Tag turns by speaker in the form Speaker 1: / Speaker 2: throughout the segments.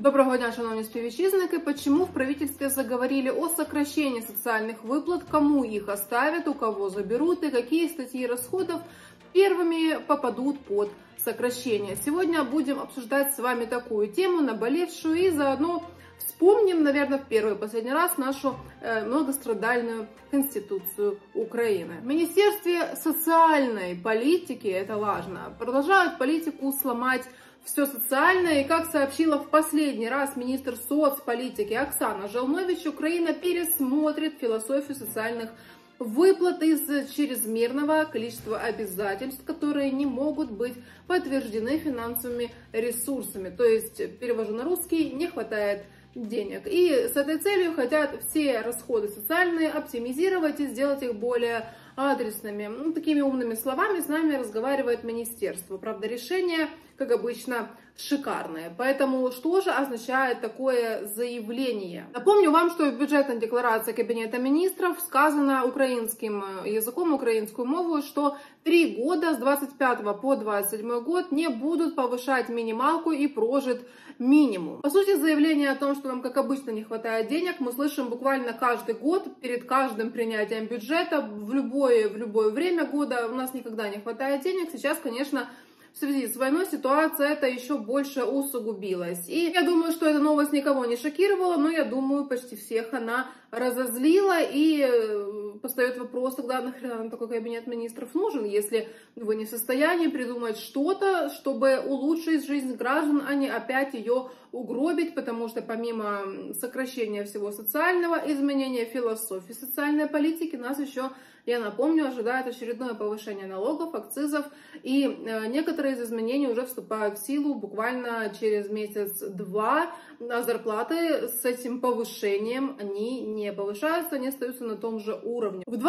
Speaker 1: Доброго дня, шановні співвітчизники. Почему в правительстве заговорили о сокращении социальных выплат, кому их оставят, у кого заберут и какие статьи расходов первыми попадут под сокращение? Сегодня будем обсуждать с вами такую тему, наболевшую, и заодно вспомним, наверное, в первый и последний раз нашу многострадальную Конституцию Украины. В Министерстве социальной политики, это важно, продолжают политику сломать все социальное, и как сообщила в последний раз министр соцполитики Оксана Жолнович, Украина пересмотрит философию социальных выплат из чрезмерного количества обязательств, которые не могут быть подтверждены финансовыми ресурсами. То есть, перевожу на русский, не хватает денег. И с этой целью хотят все расходы социальные оптимизировать и сделать их более адресными. Такими умными словами с нами разговаривает министерство. Правда, решение, как обычно, шикарное. Поэтому что же означает такое заявление? Напомню вам, что в бюджетной декларации Кабинета министров сказано украинским языком, украинскую мову, что 3 года с 25 по 27 год не будут повышать минималку и прожит минимум. По сути, заявление о том, что нам, как обычно, не хватает денег, мы слышим буквально каждый год, перед каждым принятием бюджета, в любое время года. У нас никогда не хватает денег. Сейчас, конечно, в связи с войной ситуация это еще больше усугубилась. И я думаю, что эта новость никого не шокировала, но я думаю, почти всех она разозлила. И постает вопрос, тогда нахрена нам такой кабинет министров нужен, если вы не в состоянии придумать что-то, чтобы улучшить жизнь граждан, а не опять ее угробить, потому что помимо сокращения всего социального, изменения философии социальной политики, нас еще, я напомню, ожидает очередное повышение налогов, акцизов, и некоторые из изменений уже вступают в силу буквально через месяц-два, а зарплаты с этим повышением они не повышаются, они остаются на том же уровне. В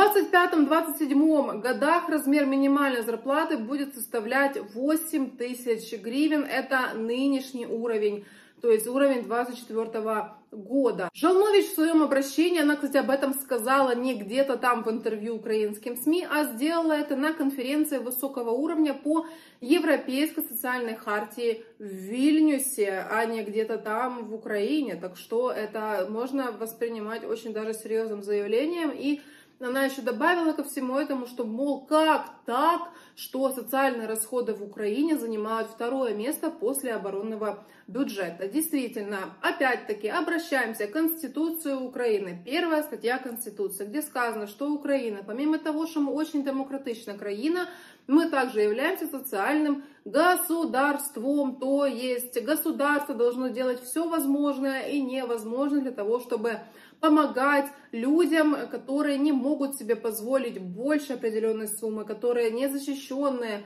Speaker 1: 2025-2027 годах размер минимальной зарплаты будет составлять 8 тысяч гривен, это нынешний уровень, то есть уровень 2024 года. Жолнович в своем обращении, она, кстати, об этом сказала не где-то там в интервью украинским СМИ, а сделала это на конференции высокого уровня по Европейской социальной хартии в Вильнюсе, а не где-то там в Украине. Так что это можно воспринимать очень даже серьезным заявлением. И она еще добавила ко всему этому, что, мол, как так, что социальные расходы в Украине занимают второе место после оборонного бюджета. Действительно, опять-таки, обращаемся к Конституции Украины. Первая статья Конституции, где сказано, что Украина, помимо того, что мы очень демократичная краина, мы также являемся социальным государством, то есть государство должно делать все возможное и невозможное для того, чтобы помогать людям, которые не могут себе позволить больше определенной суммы, которые незащищенные,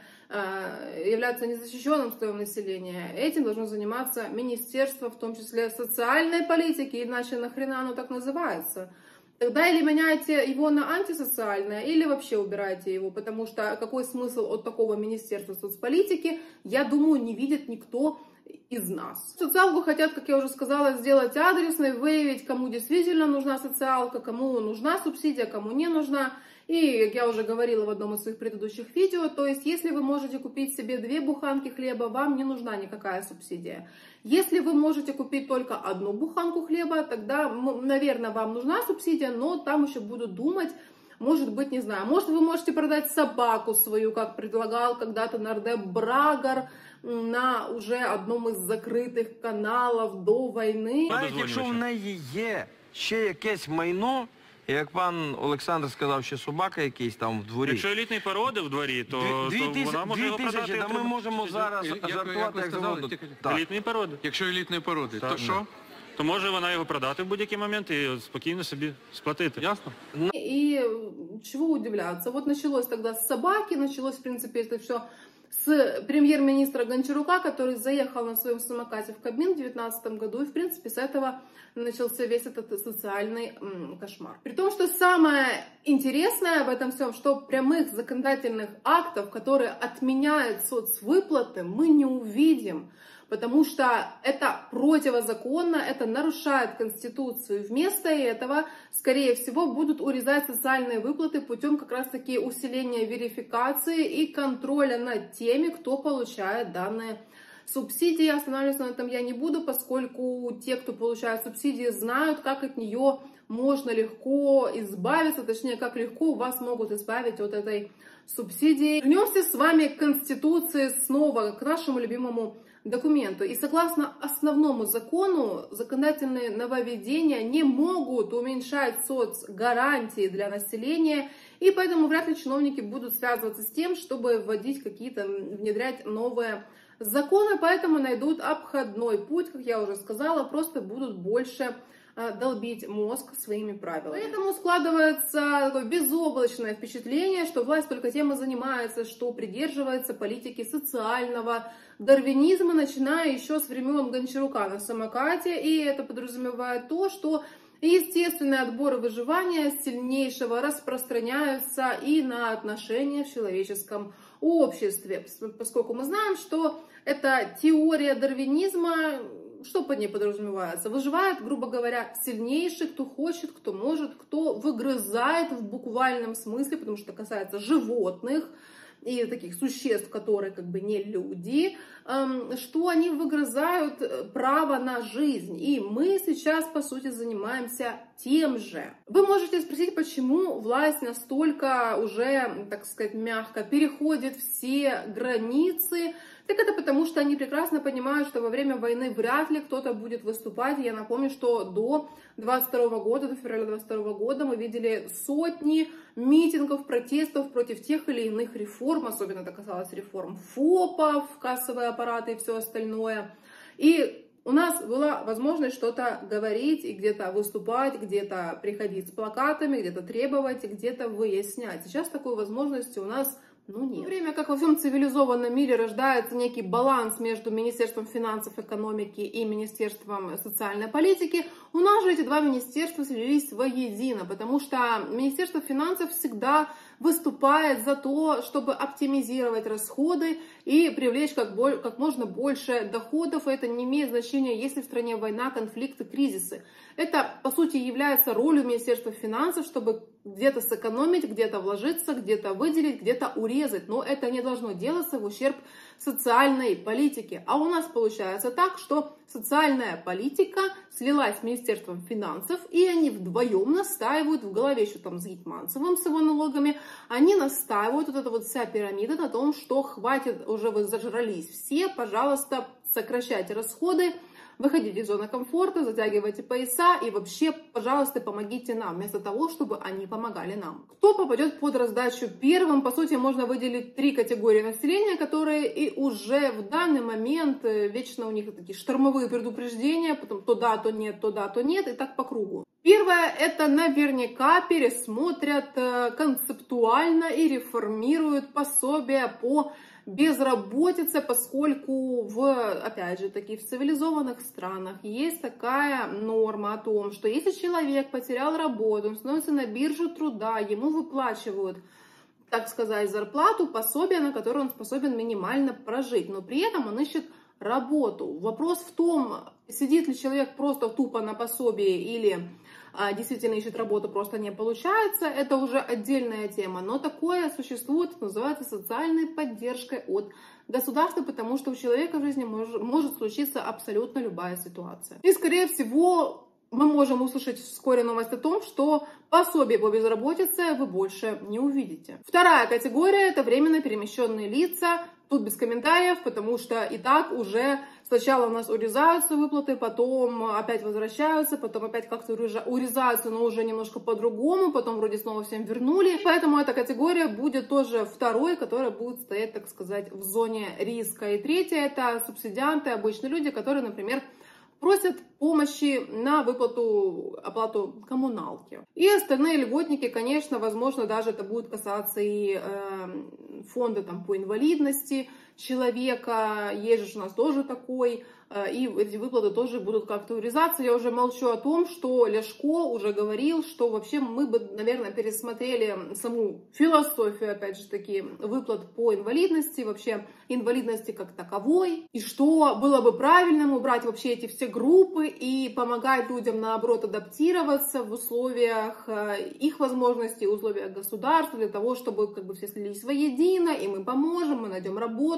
Speaker 1: являются незащищенным слоем населения. Этим должно заниматься министерство, в том числе социальной политики, иначе нахрена оно так называется? Тогда или меняйте его на антисоциальное, или вообще убирайте его, потому что какой смысл от такого министерства соцполитики, я думаю, не видит никто из нас. Социалку хотят, как я уже сказала, сделать адресной, выявить, кому действительно нужна социалка, кому нужна субсидия, кому не нужна. И, как я уже говорила в одном из своих предыдущих видео, то есть, если вы можете купить себе 2 буханки хлеба, вам не нужна никакая субсидия. Если вы можете купить только 1 буханку хлеба, тогда, наверное, вам нужна субсидия, но там еще будут думать, может быть, не знаю, может, вы можете продать собаку свою, как предлагал когда-то нардеп Брагар на уже одном из закрытых каналов до війни.
Speaker 2: Навіть якщо в неї є ще якесь майно, як пан Олександр сказав, ще собака якийсь там в дворі.
Speaker 3: Якщо елітні породи в дворі, то вона може його продати.
Speaker 2: Ми можемо зараз жартувати, як завгодно.
Speaker 3: Елітні породи.
Speaker 4: Якщо елітні породи, то що?
Speaker 3: То може вона його продати в будь-який момент і спокійно собі сплатити.
Speaker 4: Ясно?
Speaker 1: И чего удивляться? Вот началось тогда с собаки, началось, в принципе, это все с премьер-министра Гончарука, который заехал на своем самокате в Кабмин в 2019 году, и, в принципе, с этого начался весь этот социальный кошмар. При том, что самое интересное в этом всем, что прямых законодательных актов, которые отменяют соцвыплаты, мы не увидим. Потому что это противозаконно, это нарушает Конституцию. Вместо этого, скорее всего, будут урезать социальные выплаты путем как раз-таки усиления верификации и контроля над теми, кто получает данные субсидии. Останавливаться на этом я не буду, поскольку те, кто получает субсидии, знают, как от нее можно легко избавиться, точнее, как легко вас могут избавить от этой субсидии. Вернемся с вами к Конституции снова, к нашему любимому документу. И согласно основному закону, законодательные нововведения не могут уменьшать соцгарантии для населения, и поэтому вряд ли чиновники будут связываться с тем, чтобы вводить какие-то, внедрять новые законы, поэтому найдут обходной путь, как я уже сказала, просто будут больше долбить мозг своими правилами. Поэтому складывается такое безоблачное впечатление, что власть только тем и занимается, что придерживается политики социального дарвинизма, начиная еще с времен Гончарука на самокате, и это подразумевает то, что естественные отборы выживания сильнейшего распространяются и на отношения в человеческом обществе, поскольку мы знаем, что эта теория дарвинизма, что под ней подразумевается? Выживает, грубо говоря, сильнейший, кто хочет, кто может, кто выгрызает в буквальном смысле, потому что это касается животных и таких существ, которые как бы не люди, что они выгрызают право на жизнь. И мы сейчас, по сути, занимаемся тем же. Вы можете спросить, почему власть настолько уже, так сказать, мягко переходит все границы. Так это потому, что они прекрасно понимают, что во время войны вряд ли кто-то будет выступать. Я напомню, что до 22 года, до февраля 22 года мы видели сотни митингов, протестов против тех или иных реформ, особенно это касалось реформ ФОПов, кассовые аппараты и все остальное. И у нас была возможность что-то говорить и где-то выступать, где-то приходить с плакатами, где-то требовать, где-то выяснять. Сейчас такой возможности у нас нет. В то время как во всем цивилизованном мире рождается некий баланс между Министерством финансов, экономики и Министерством социальной политики, у нас же эти два министерства слились воедино, потому что Министерство финансов всегда выступает за то, чтобы оптимизировать расходы и привлечь как можно больше доходов. И это не имеет значения, если в стране война, конфликты, кризисы. Это, по сути, является ролью Министерства финансов, чтобы где-то сэкономить, где-то вложиться, где-то выделить, где-то урезать. Но это не должно делаться в ущерб социальной политике. А у нас получается так, что социальная политика слилась с Министерством финансов, и они вдвоем настаивают, в голове еще там с Гетманцевым, с его налогами, они настаивают, вот эта вот вся пирамида, на том, что хватит, уже вы зажрались все, пожалуйста, сокращайте расходы, выходите из зоны комфорта, затягивайте пояса и вообще, пожалуйста, помогите нам, вместо того, чтобы они помогали нам. Кто попадет под раздачу первым? По сути, можно выделить три категории населения, которые и уже в данный момент вечно у них такие штормовые предупреждения, потом то да, то нет, то да, то нет, и так по кругу. Первое, это наверняка пересмотрят концептуально и реформируют пособия по безработице, поскольку опять же таки, в цивилизованных странах есть такая норма о том, что если человек потерял работу, он становится на биржу труда, ему выплачивают, так сказать, зарплату, пособие, на которое он способен минимально прожить, но при этом он ищет работу. Вопрос в том, сидит ли человек просто тупо на пособии или действительно ищет работу, просто не получается, это уже отдельная тема, но такое существует, называется социальной поддержкой от государства, потому что у человека в жизни может случиться абсолютно любая ситуация. И, скорее всего, мы можем услышать вскоре новость о том, что пособие по безработице вы больше не увидите. Вторая категория – это временно перемещенные лица. Тут без комментариев, потому что и так уже сначала у нас урезаются выплаты, потом опять возвращаются, потом опять как-то урезаются, но уже немножко по-другому, потом вроде снова всем вернули. Поэтому эта категория будет тоже второй, которая будет стоять, так сказать, в зоне риска. И третья – это субсидианты, обычные люди, которые, например, просят помощи на оплату коммуналки. И остальные льготники, конечно, возможно, даже это будет касаться и фонда там, по инвалидности человека, есть же у нас тоже такой, и эти выплаты тоже будут как-то урезаться. Я уже молчу о том, что Ляшко уже говорил, что вообще мы бы, наверное, пересмотрели саму философию, опять же таки, выплат по инвалидности, вообще инвалидности как таковой, и что было бы правильным убрать вообще эти все группы и помогать людям, наоборот, адаптироваться в условиях их возможностей, в условиях государства, для того, чтобы как бы все слились воедино, и мы поможем, мы найдем работу,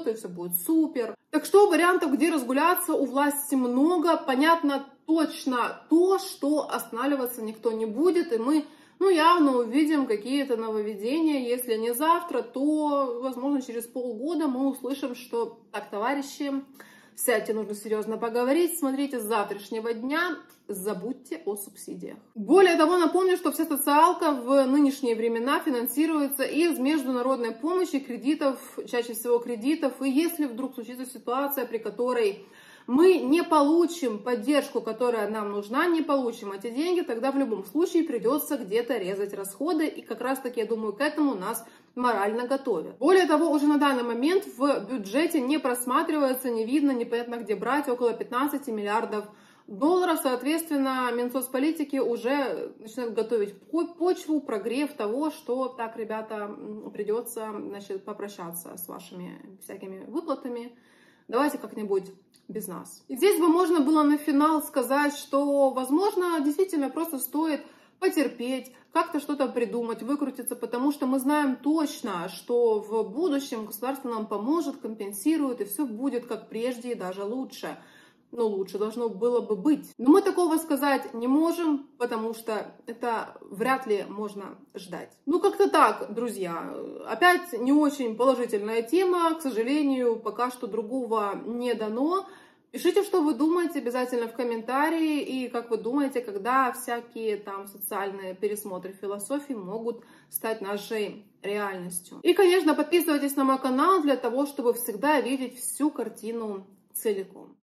Speaker 1: и все будет супер. Так что вариантов, где разгуляться, у власти много. Понятно точно то, что останавливаться никто не будет, и мы явно увидим какие-то нововведения. Если не завтра, то, возможно, через полгода мы услышим, что так, товарищи, сядьте, нужно серьезно поговорить, смотрите, с завтрашнего дня забудьте о субсидиях. Более того, напомню, что вся социалка в нынешние времена финансируется из международной помощи, кредитов, чаще всего кредитов. И если вдруг случится ситуация, при которой мы не получим поддержку, которая нам нужна, не получим эти деньги, тогда в любом случае придется где-то резать расходы. И как раз таки, я думаю, к этому нас морально готовят. Более того, уже на данный момент в бюджете не просматривается, не видно, непонятно где брать, около 15 миллиардов долларов. Соответственно, Минсоцполитики уже начинают готовить почву, прогрев того, что так, ребята, придется, попрощаться с вашими всякими выплатами. Давайте как-нибудь без нас. И здесь бы можно было на финал сказать, что, возможно, действительно просто стоит потерпеть, как-то что-то придумать, выкрутиться, потому что мы знаем точно, что в будущем государство нам поможет, компенсирует, и все будет как прежде и даже лучше. Но лучше должно было бы быть. Но мы такого сказать не можем, потому что это вряд ли можно ждать. Как-то так, друзья. Опять не очень положительная тема. К сожалению, пока что другого не дано. Пишите, что вы думаете, обязательно в комментарии. И как вы думаете, когда всякие там социальные пересмотры философии могут стать нашей реальностью. И, конечно, подписывайтесь на мой канал для того, чтобы всегда видеть всю картину целиком.